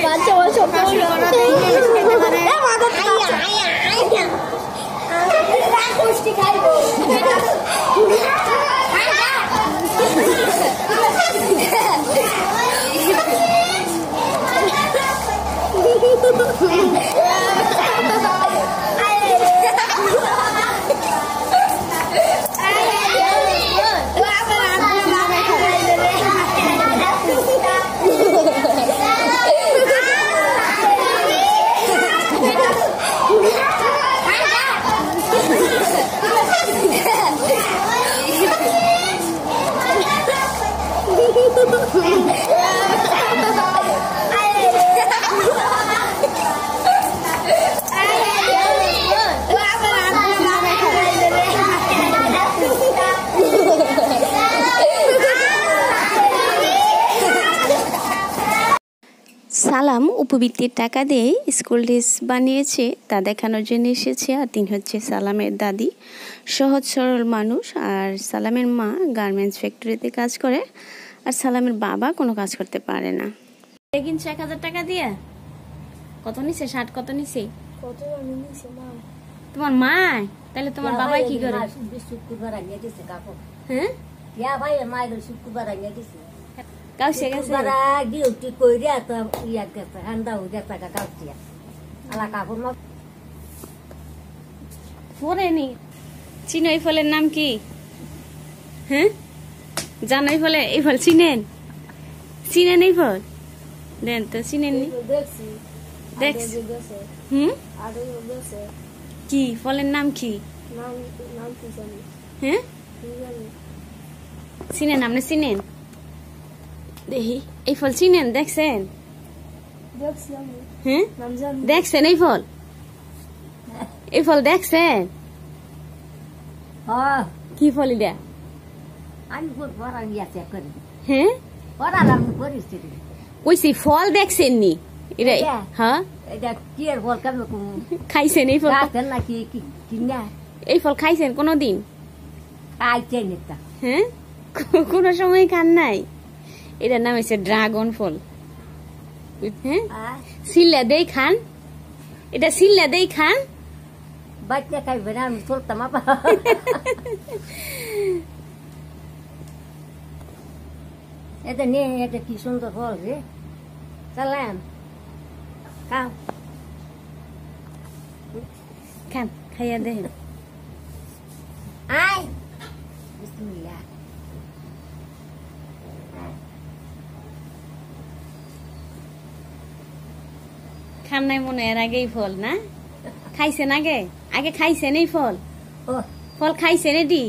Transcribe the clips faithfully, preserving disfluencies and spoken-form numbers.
বাচ্চা বাচ্চা পুষ্টি খাইবো সালাম উপবৃত্তির টাকা দিয়ে স্কুল ড্রেস বানিয়েছে তা দেখানোর জন্য এসেছে। আর তিনি হচ্ছে সালামের দাদি, সহজ সরল মানুষ। আর সালামের মা গার্মেন্টস ফ্যাক্টরিতে কাজ করে, আর সালামের বাবা কোনো কাজ করতে পারে না। কিনছে এক হাজার টাকা দিয়ে। কত নিছে? ষাট কত নিছে? কত নিছে মা? তোমার মা? তাহলে তোমার বাবাই কি করে? শুক্রবার আগে দিছে কাপড়। হ্যাঁ ইয়া ভাই মায়ের শুক্রবার আগে দিছে কাউসে গেছে ডিউটি কইরা তো ইয়া গেছে হান্দা হয়ে গেছে কাউসিয়া আলা কাপড় মা পরেনি। চিনো এই ফলের নাম কি? হ্যাঁ জানো এই ফলে? এই ফল চিনেন? চিনেন এই ফল? দেন তো চিনেন নি? দেখছি দেখছি। গেছে হুম আগে গেছে কি ফলের নাম কি? নাম নাম কি জানি? হ্যাঁ কি জানি? চিনেন? আপনি চিনেন? দেখি এই ফল চিনেন? দেখছেন? দেখছি আমি হ্যাঁ নাম জানি। দেখছেন এই ফল? এই ফল দেখছেন? হ্যাঁ কি ফল এটা? আমি খুব বড় ইয়া চেক করি হ্যাঁ পড়ালাম পরিস্থিতি কইছি ফল দেখছেন নি? এটা হ্যাঁ এটা কি এর বল কেন খাইছেন এই ফল? রাতেন নাকি কি না এই ফল খাইছেন কোনোদিন? খাইছে না। হ্যাঁ কোনো সময় খান নাই? এটার নাম হচ্ছে ড্রাগন ফল। হ্যাঁ সিল্লা দেই খান, এটা সিল্লা দেই খান। বাচ্চা খাইবে না, আমি চলতাম আপা। এটা নিয়ে এটা কি সুন্দর ফল রে। সালাম খাও খান, খাইয়া দেখেন। আয় বিসমিল্লাহ। খান নাই মনে এর আগেই ফল না খাইছেন? আগে আগে খাইছেন এই ফল? ও ফল খাইছেন? এটি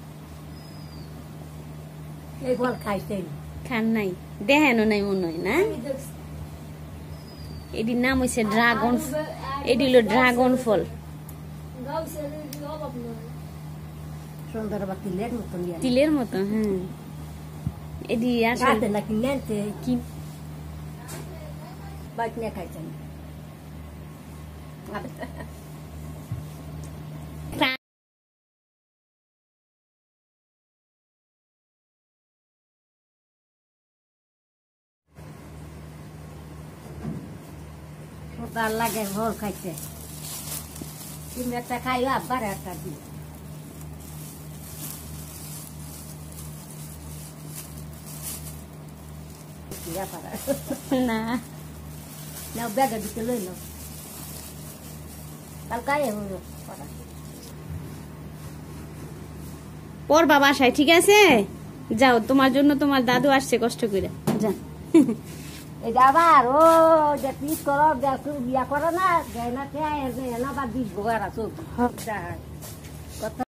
এই ফল খাইছে খান নাই, দেখেনও নাই মনে হয় না? এটির নাম হচ্ছে ড্রাগন। এটি হলো ড্রাগন ফল। সুন্দর বা তিলের মতন তিলের মতো। হ্যাঁ এটি আসলে নাকি নেনছে কি বাইক নিয়ে খাইছেন? তার লাগে ভোল খাইছে। তুমি একটা খাইও আবার একটা দিই না না ব্যাগে দিতে লইল কাল কাই হলো পড়বা বাসায়, ঠিক আছে? যাও, তোমার জন্য তোমার দাদু আসছে কষ্ট করে। যা এটা আবার ও যে পিস করো বিয়া করো না, না বা বিশ বোগার আছো কথা